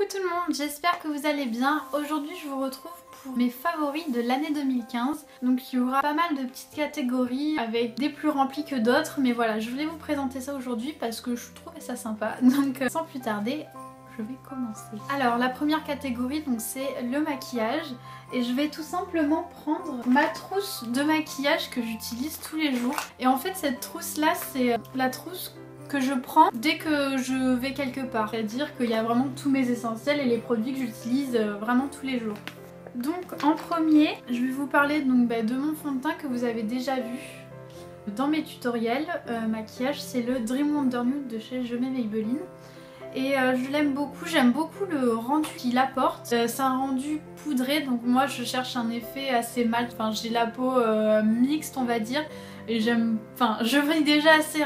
Coucou tout le monde, j'espère que vous allez bien. Aujourd'hui je vous retrouve pour mes favoris de l'année 2015. Donc il y aura pas mal de petites catégories avec des plus remplis que d'autres. Mais voilà, je voulais vous présenter ça aujourd'hui parce que je trouvais ça sympa. Donc sans plus tarder, je vais commencer. Alors la première catégorie donc c'est le maquillage. Et je vais tout simplement prendre ma trousse de maquillage que j'utilise tous les jours. Et en fait cette trousse là c'est la trousse que je prends dès que je vais quelque part. C'est-à-dire qu'il y a vraiment tous mes essentiels et les produits que j'utilise vraiment tous les jours. Donc en premier, je vais vous parler donc, de mon fond de teint que vous avez déjà vu dans mes tutoriels maquillage. C'est le Dream Wonder Nude de chez Je mets Maybelline. Et je l'aime beaucoup, j'aime beaucoup le rendu qu'il apporte. C'est un rendu poudré, donc moi je cherche un effet assez mat. Enfin j'ai la peau mixte on va dire. Et j'aime... Enfin je brille déjà assez...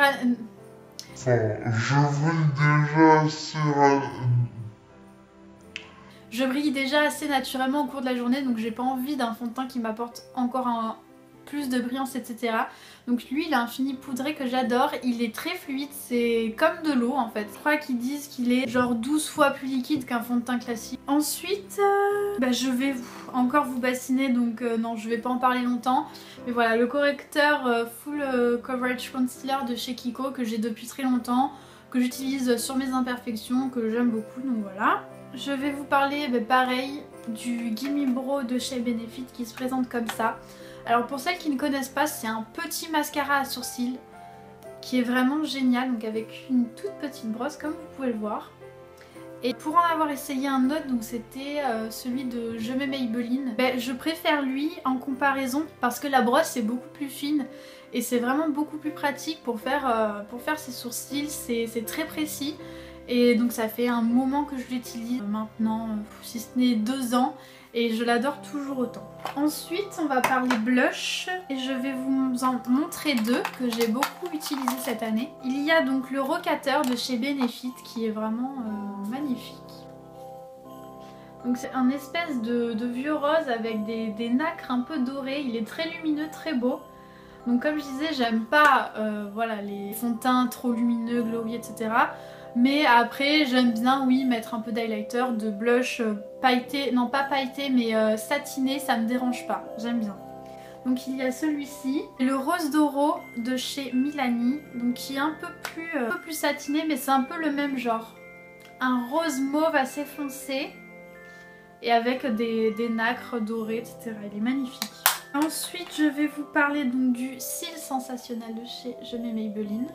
Je brille déjà assez naturellement au cours de la journée, donc j'ai pas envie d'un fond de teint qui m'apporte encore plus de brillance, etc. Donc lui il a un fini poudré que j'adore, il est très fluide, c'est comme de l'eau en fait. Je crois qu'ils disent qu'il est genre 12 fois plus liquide qu'un fond de teint classique. Ensuite, je vais encore vous bassiner, donc non je vais pas en parler longtemps. Mais voilà, le correcteur Full Coverage Concealer de chez Kiko que j'ai depuis très longtemps, que j'utilise sur mes imperfections, que j'aime beaucoup, donc voilà. Je vais vous parler pareil du Gimme Brow de chez Benefit qui se présente comme ça. Alors pour celles qui ne connaissent pas, c'est un petit mascara à sourcils qui est vraiment génial, donc avec une toute petite brosse comme vous pouvez le voir. Et pour en avoir essayé un autre, donc c'était celui de Je mets Maybelline, je préfère lui en comparaison parce que la brosse est beaucoup plus fine et c'est vraiment beaucoup plus pratique pour faire ses sourcils, c'est très précis. Et donc ça fait un moment que je l'utilise, maintenant si ce n'est 2 ans, et je l'adore toujours autant. Ensuite on va parler blush et je vais vous en montrer deux que j'ai beaucoup utilisé cette année. Il y a donc le Rocateur de chez Benefit qui est vraiment magnifique. Donc c'est un espèce de vieux rose avec des nacres un peu dorées, il est très lumineux, très beau. Donc comme je disais, j'aime pas voilà, les fonds de teint trop lumineux, glowy, etc. Mais après j'aime bien oui mettre un peu d'highlighter, de blush pailleté, non pas pailleté mais satiné, ça me dérange pas, j'aime bien. Donc il y a celui-ci, le Rose d'Oro de chez Milani, donc qui est un peu plus satiné mais c'est un peu le même genre. Un rose mauve assez foncé et avec des nacres dorées, etc. Il est magnifique. Ensuite je vais vous parler donc du cils sensationnel de chez Je mets Maybelline.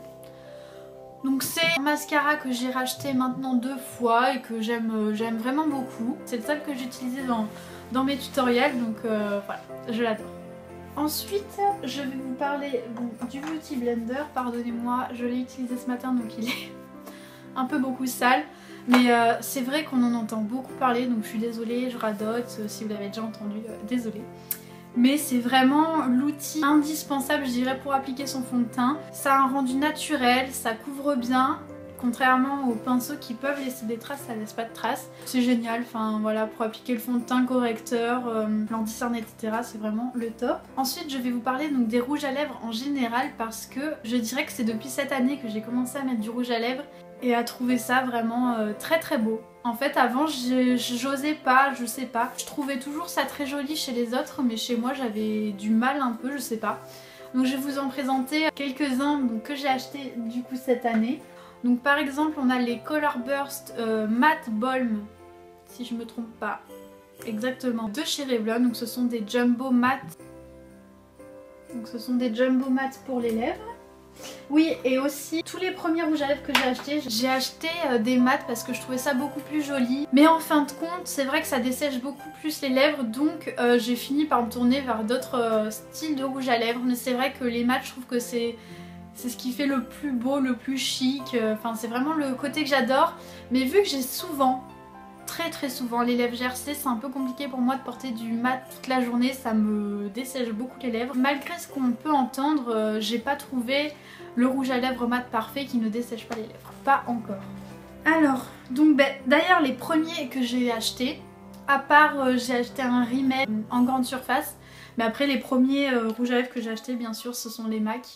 Donc c'est un mascara que j'ai racheté maintenant 2 fois et que j'aime vraiment beaucoup. C'est le seul que j'utilisais dans mes tutoriels, donc voilà, je l'adore. Ensuite je vais vous parler du Beauty Blender, pardonnez-moi, je l'ai utilisé ce matin donc il est un peu beaucoup sale. Mais c'est vrai qu'on en entend beaucoup parler, donc je suis désolée, je radote, si vous l'avez déjà entendu, désolée. Mais c'est vraiment l'outil indispensable je dirais pour appliquer son fond de teint. Ça a un rendu naturel, ça couvre bien, contrairement aux pinceaux qui peuvent laisser des traces, ça laisse pas de traces. C'est génial, enfin voilà, pour appliquer le fond de teint, correcteur, blanc-discerne, etc. c'est vraiment le top. Ensuite je vais vous parler donc des rouges à lèvres en général parce que je dirais que c'est depuis cette année que j'ai commencé à mettre du rouge à lèvres et à trouver ça vraiment très très beau. En fait avant j'osais pas, je sais pas. Je trouvais toujours ça très joli chez les autres mais chez moi j'avais du mal un peu, je sais pas. Donc je vais vous en présenter quelques-uns que j'ai achetés du coup cette année. Donc par exemple on a les Color Burst Matte Balm, si je me trompe pas exactement, de chez Revlon. Donc ce sont des jumbo matte. Donc ce sont des jumbo matte pour les lèvres. Oui, et aussi tous les premiers rouges à lèvres que j'ai acheté des mats parce que je trouvais ça beaucoup plus joli. Mais en fin de compte, c'est vrai que ça dessèche beaucoup plus les lèvres, donc j'ai fini par me tourner vers d'autres styles de rouge à lèvres. Mais c'est vrai que les mats, je trouve que c'est ce qui fait le plus beau, le plus chic. Enfin, c'est vraiment le côté que j'adore. Mais vu que j'ai souvent, très souvent les lèvres gercées, c'est un peu compliqué pour moi de porter du mat toute la journée, ça me dessèche beaucoup les lèvres. Malgré ce qu'on peut entendre, j'ai pas trouvé le rouge à lèvres mat parfait qui ne dessèche pas les lèvres, pas encore. Alors, donc d'ailleurs les premiers que j'ai achetés, à part j'ai acheté un Rimmel en grande surface, mais après les premiers rouges à lèvres que j'ai achetés bien sûr ce sont les MAC.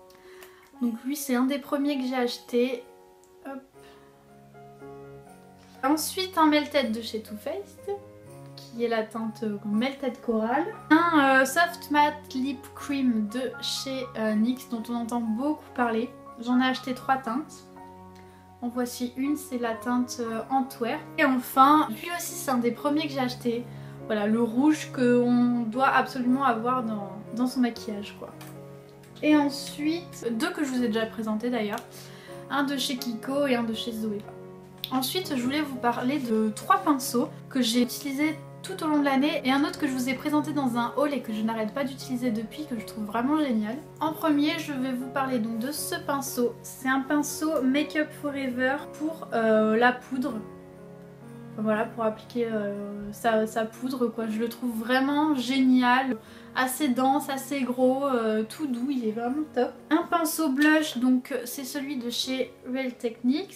Donc lui c'est un des premiers que j'ai acheté. Hop. Ensuite un Melted de chez Too Faced, qui est la teinte Melted Coral. Un Soft Matte Lip Cream de chez NYX, dont on entend beaucoup parler. J'en ai acheté 3 teintes. En voici une, c'est la teinte Antwerp. Et enfin, lui aussi c'est un des premiers que j'ai acheté. Voilà, le rouge qu'on doit absolument avoir dans son maquillage, quoi. Et ensuite, 2 que je vous ai déjà présentés d'ailleurs. Un de chez Kiko et un de chez Zoeva. Ensuite, je voulais vous parler de 3 pinceaux que j'ai utilisés tout au long de l'année et un autre que je vous ai présenté dans un haul et que je n'arrête pas d'utiliser depuis, que je trouve vraiment génial. En premier, je vais vous parler donc de ce pinceau. C'est un pinceau Make Up Forever pour la poudre. Voilà, pour appliquer sa poudre, quoi. Je le trouve vraiment génial, assez dense, assez gros, tout doux, il est vraiment top. Un pinceau blush, donc c'est celui de chez Real Techniques.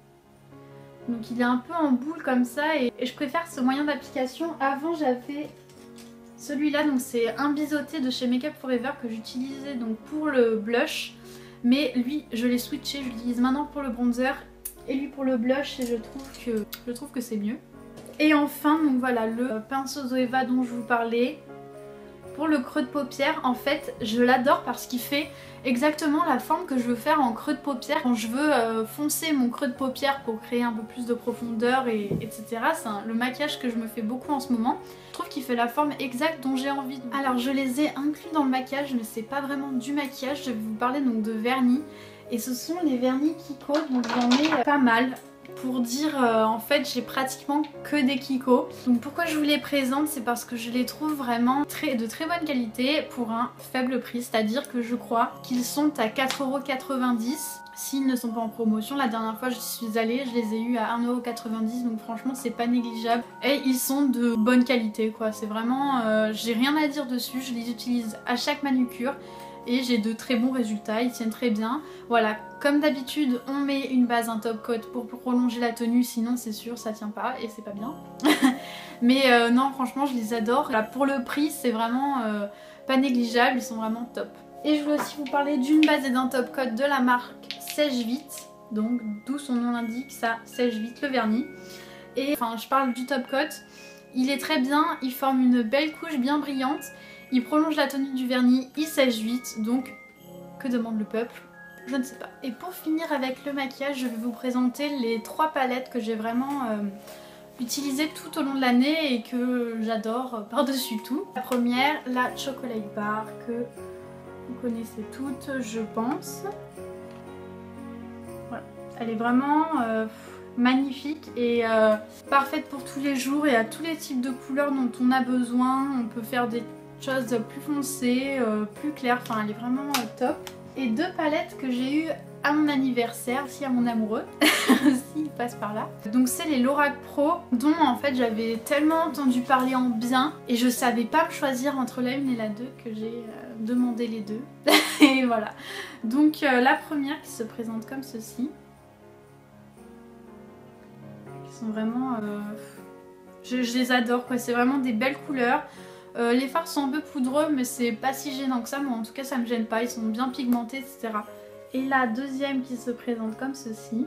Donc il est un peu en boule comme ça et je préfère ce moyen d'application. Avant j'avais celui-là, donc c'est un biseauté de chez Make Up Forever que j'utilisais donc pour le blush. Mais lui je l'ai switché, je l'utilise maintenant pour le bronzer et lui pour le blush et je trouve que c'est mieux. Et enfin donc voilà le pinceau Zoeva dont je vous parlais. Pour le creux de paupière, en fait je l'adore parce qu'il fait exactement la forme que je veux faire en creux de paupière. Quand je veux foncer mon creux de paupière pour créer un peu plus de profondeur etc. C'est le maquillage que je me fais beaucoup en ce moment. Je trouve qu'il fait la forme exacte dont j'ai envie. Alors je les ai inclus dans le maquillage mais c'est pas vraiment du maquillage. Je vais vous parler donc de vernis. Et ce sont les vernis Kiko, donc j'en ai pas mal. Pour dire en fait j'ai pratiquement que des Kiko. Donc pourquoi je vous les présente, c'est parce que je les trouve vraiment de très bonne qualité pour un faible prix. C'est à dire que je crois qu'ils sont à 4,90€ s'ils ne sont pas en promotion. La dernière fois je suis allée, je les ai eu à 1,90€, donc franchement c'est pas négligeable. Et ils sont de bonne qualité quoi, c'est vraiment... j'ai rien à dire dessus, je les utilise à chaque manucure. Et j'ai de très bons résultats, ils tiennent très bien. Voilà, comme d'habitude, on met une base, un top coat pour prolonger la tenue, sinon c'est sûr ça tient pas et c'est pas bien. Mais non, franchement, je les adore. Là, pour le prix, c'est vraiment pas négligeable, ils sont vraiment top. Et je voulais aussi vous parler d'une base et d'un top coat de la marque Sèche Vite. Donc, d'où son nom l'indique, ça sèche vite le vernis. Et enfin, je parle du top coat. Il est très bien, il forme une belle couche bien brillante. Il prolonge la tenue du vernis, il sèche vite, donc que demande le peuple? Je ne sais pas. Et pour finir avec le maquillage, je vais vous présenter les 3 palettes que j'ai vraiment utilisées tout au long de l'année et que j'adore par-dessus tout. La première, la Chocolate Bar, que vous connaissez toutes, je pense. Voilà, elle est vraiment magnifique et parfaite pour tous les jours et à tous les types de couleurs dont on a besoin. On peut faire des choses plus foncées, plus claires, enfin elle est vraiment top. Et 2 palettes que j'ai eues à mon anniversaire, aussi à mon amoureux, s'il passe par là. Donc c'est les Lorac Pro, dont en fait j'avais tellement entendu parler en bien et je savais pas me choisir entre la 1 et la 2 que j'ai demandé les 2. Et voilà. Donc la première qui se présente comme ceci. Ils sont vraiment... je les adore quoi, c'est vraiment des belles couleurs. Les fards sont un peu poudreux mais c'est pas si gênant que ça, moi en tout cas ça me gêne pas, ils sont bien pigmentés etc. Et la deuxième qui se présente comme ceci.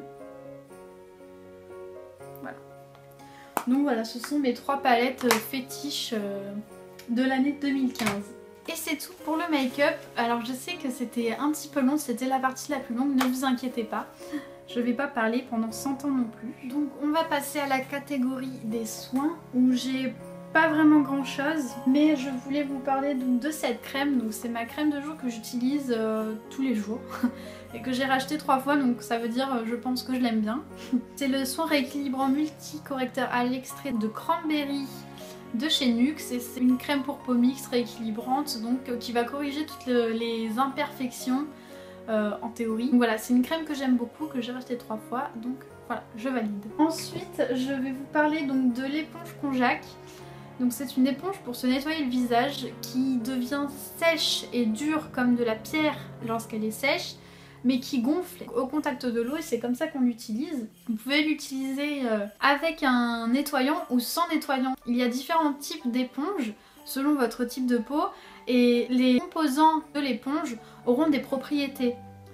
Voilà. Donc voilà, ce sont mes 3 palettes fétiches de l'année 2015. Et c'est tout pour le make-up. Alors je sais que c'était un petit peu long, c'était la partie la plus longue, ne vous inquiétez pas. Je vais pas parler pendant 100 ans non plus. Donc on va passer à la catégorie des soins où j'ai pas vraiment grand chose, mais je voulais vous parler donc de cette crème. Donc c'est ma crème de jour que j'utilise tous les jours et que j'ai racheté 3 fois, donc ça veut dire je pense que je l'aime bien. C'est le soin rééquilibrant multi-correcteur à l'extrait de cranberry de chez NYX et c'est une crème pour peau mixte rééquilibrante donc qui va corriger toutes les imperfections en théorie. Donc voilà, c'est une crème que j'aime beaucoup, que j'ai racheté 3 fois, donc voilà, je valide. Ensuite je vais vous parler donc de l'éponge Konjac. Donc c'est une éponge pour se nettoyer le visage qui devient sèche et dure comme de la pierre lorsqu'elle est sèche, mais qui gonfle au contact de l'eau et c'est comme ça qu'on l'utilise. Vous pouvez l'utiliser avec un nettoyant ou sans nettoyant. Il y a différents types d'éponges selon votre type de peau et les composants de l'éponge auront des propriétés.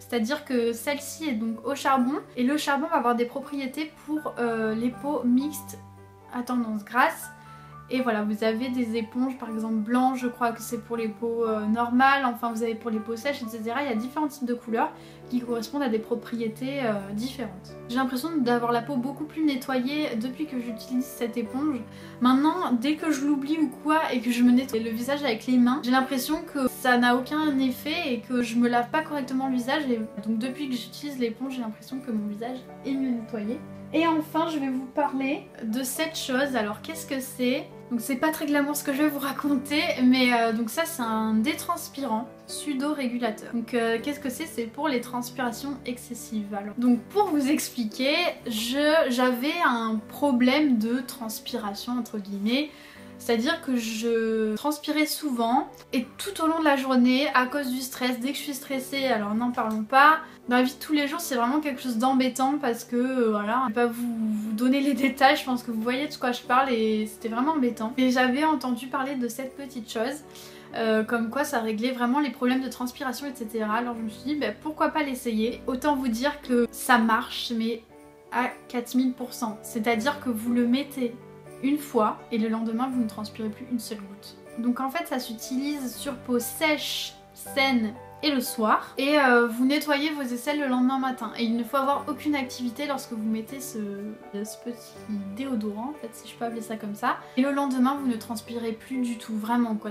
C'est-à-dire que celle-ci est donc au charbon et le charbon va avoir des propriétés pour les peaux mixtes à tendance grasse. Et voilà, vous avez des éponges par exemple blanches, je crois que c'est pour les peaux normales, enfin vous avez pour les peaux sèches, etc. Il y a différents types de couleurs qui correspondent à des propriétés différentes. J'ai l'impression d'avoir la peau beaucoup plus nettoyée depuis que j'utilise cette éponge. Maintenant, dès que je l'oublie ou quoi et que je me nettoie le visage avec les mains, j'ai l'impression que ça n'a aucun effet et que je me lave pas correctement le visage. Et donc depuis que j'utilise l'éponge, j'ai l'impression que mon visage est mieux nettoyé. Et enfin, je vais vous parler de cette chose. Alors qu'est-ce que c'est? Donc c'est pas très glamour ce que je vais vous raconter, mais donc ça c'est un détranspirant pseudo-régulateur. Donc qu'est-ce que c'est? C'est pour les transpirations excessives. Alors, donc pour vous expliquer, j'avais un problème de transpiration entre guillemets. C'est-à-dire que je transpirais souvent et tout au long de la journée à cause du stress. Dès que je suis stressée, alors n'en parlons pas. Dans la vie de tous les jours, c'est vraiment quelque chose d'embêtant parce que voilà, je vais pas vous donner les détails, je pense que vous voyez de quoi je parle et c'était vraiment embêtant. Et j'avais entendu parler de cette petite chose, comme quoi ça réglait vraiment les problèmes de transpiration, etc. Alors je me suis dit, bah, pourquoi pas l'essayer? Autant vous dire que ça marche, mais à 4000%. C'est-à-dire que vous le mettez une fois et le lendemain vous ne transpirez plus une seule goutte. Donc en fait ça s'utilise sur peau sèche, saine et le soir et vous nettoyez vos aisselles le lendemain matin et il ne faut avoir aucune activité lorsque vous mettez ce petit déodorant en fait si je peux appeler ça comme ça et le lendemain vous ne transpirez plus du tout vraiment quoi.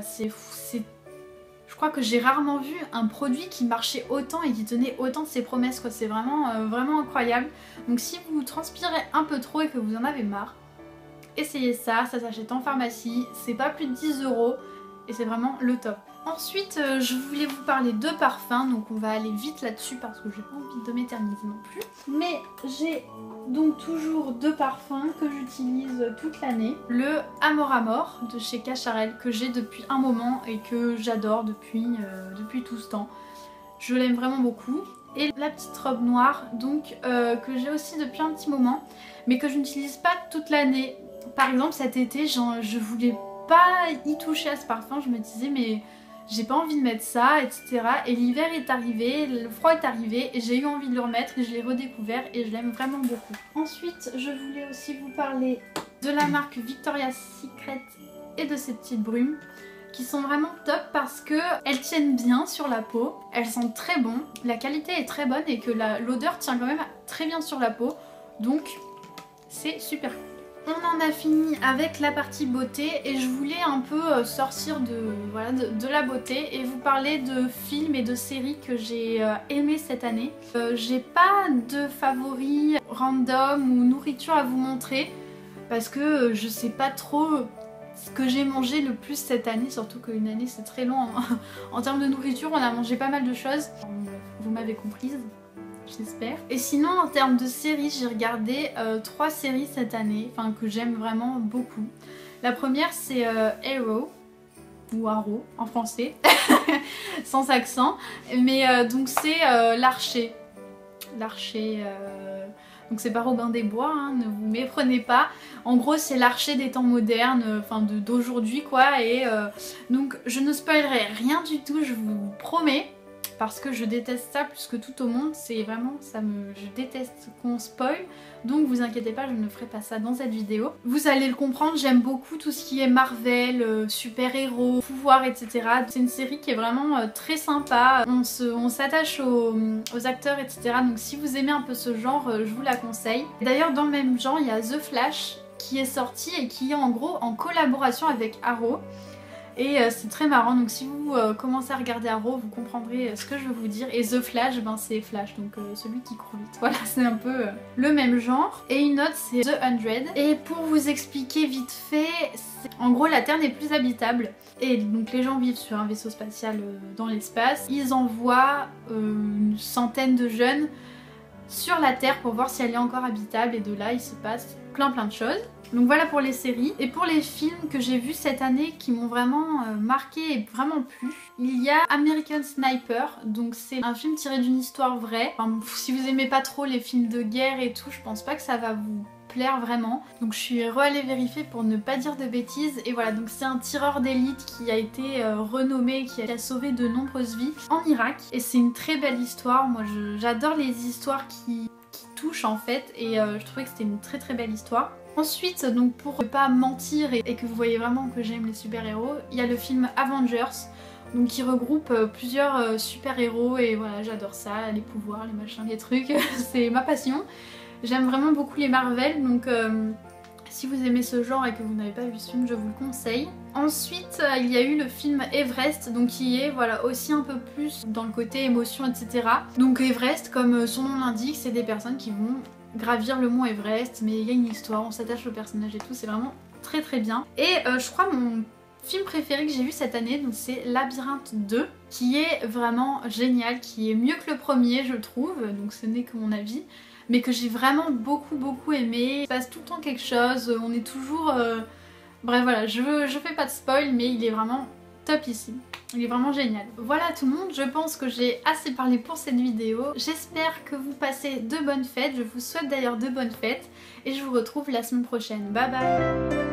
Je crois que j'ai rarement vu un produit qui marchait autant et qui tenait autant de ses promesses quoi. C'est vraiment vraiment incroyable. Donc si vous transpirez un peu trop et que vous en avez marre, essayez ça, ça s'achète en pharmacie, c'est pas plus de 10 € et c'est vraiment le top. Ensuite, je voulais vous parler de parfums, donc on va aller vite là-dessus parce que j'ai pas envie de m'éterniser non plus. Mais j'ai donc toujours deux parfums que j'utilise toute l'année. Le Amor Amor de chez Cacharel que j'ai depuis un moment et que j'adore depuis tout ce temps. Je l'aime vraiment beaucoup. Et la petite robe noire donc que j'ai aussi depuis un petit moment mais que je n'utilise pas toute l'année. Par exemple cet été je voulais pas y toucher à ce parfum, je me disais mais j'ai pas envie de mettre ça etc. Et l'hiver est arrivé, le froid est arrivé et j'ai eu envie de le remettre et je l'ai redécouvert et je l'aime vraiment beaucoup. Ensuite je voulais aussi vous parler de la marque Victoria's Secret et de ces petites brumes qui sont vraiment top parce que elles tiennent bien sur la peau, elles sentent très bon, la qualité est très bonne et que l'odeur tient quand même très bien sur la peau donc c'est super cool. On en a fini avec la partie beauté et je voulais un peu sortir de la beauté et vous parler de films et de séries que j'ai aimé cette année. J'ai pas de favoris random ou nourriture à vous montrer parce que je sais pas trop ce que j'ai mangé le plus cette année, surtout qu'une année c'est très long en termes de nourriture, on a mangé pas mal de choses. Vous m'avez comprise, j'espère. Et sinon en termes de séries, j'ai regardé 3 séries cette année, enfin que j'aime vraiment beaucoup. La première c'est Arrow, ou Arrow en français, sans accent, mais donc c'est l'archer. L'archer... Donc c'est pas Robin des Bois, hein, ne vous méprenez pas. En gros c'est l'archer des temps modernes, enfin d'aujourd'hui quoi. Et donc je ne spoilerai rien du tout, je vous promets. Parce que je déteste ça plus que tout au monde, c'est vraiment, je déteste qu'on spoil, donc vous inquiétez pas, je ne ferai pas ça dans cette vidéo. Vous allez le comprendre, j'aime beaucoup tout ce qui est Marvel, super-héros, pouvoirs, etc. C'est une série qui est vraiment très sympa, on s'attache aux acteurs, etc. Donc si vous aimez un peu ce genre, je vous la conseille. D'ailleurs dans le même genre, il y a The Flash qui est sorti et qui est en gros en collaboration avec Arrow. Et c'est très marrant, donc si vous commencez à regarder Arrow, vous comprendrez ce que je veux vous dire. Et The Flash, ben c'est Flash, donc celui qui court vite. Voilà, c'est un peu le même genre. Et une autre, c'est The 100. Et pour vous expliquer vite fait, en gros la Terre n'est plus habitable. Et donc les gens vivent sur un vaisseau spatial dans l'espace. Ils envoient une centaine de jeunes sur la Terre pour voir si elle est encore habitable. Et de là, il se passe plein de choses. Donc voilà pour les séries. Et pour les films que j'ai vus cette année qui m'ont vraiment marqué et vraiment plu, il y a American Sniper, donc c'est un film tiré d'une histoire vraie. Enfin, si vous aimez pas trop les films de guerre et tout, je pense pas que ça va vous plaire vraiment. Donc je suis re-allée vérifier pour ne pas dire de bêtises. Et voilà, donc c'est un tireur d'élite qui a été renommé, qui a sauvé de nombreuses vies en Irak. Et c'est une très belle histoire. Moi j'adore les histoires qui touchent en fait. Et je trouvais que c'était une très très belle histoire. Ensuite, donc pour ne pas mentir et que vous voyez vraiment que j'aime les super-héros, il y a le film Avengers, donc qui regroupe plusieurs super-héros et voilà, j'adore ça, les pouvoirs, les machins, les trucs, c'est ma passion. J'aime vraiment beaucoup les Marvel, donc si vous aimez ce genre et que vous n'avez pas vu ce film, je vous le conseille. Ensuite, il y a eu le film Everest, donc qui est voilà aussi un peu plus dans le côté émotion, etc. Donc Everest, comme son nom l'indique, c'est des personnes qui vont gravir le mont Everest, mais il y a une histoire, on s'attache au personnage et tout, c'est vraiment très très bien. Et je crois mon film préféré que j'ai vu cette année, donc c'est Labyrinthe 2, qui est vraiment génial, qui est mieux que le premier je trouve, donc ce n'est que mon avis, mais que j'ai vraiment beaucoup aimé. Il se passe tout le temps quelque chose, on est toujours... Bref voilà, je fais pas de spoil, mais il est vraiment topissime. Il est vraiment génial. Voilà tout le monde, je pense que j'ai assez parlé pour cette vidéo. J'espère que vous passez de bonnes fêtes, je vous souhaite d'ailleurs de bonnes fêtes et je vous retrouve la semaine prochaine. Bye bye!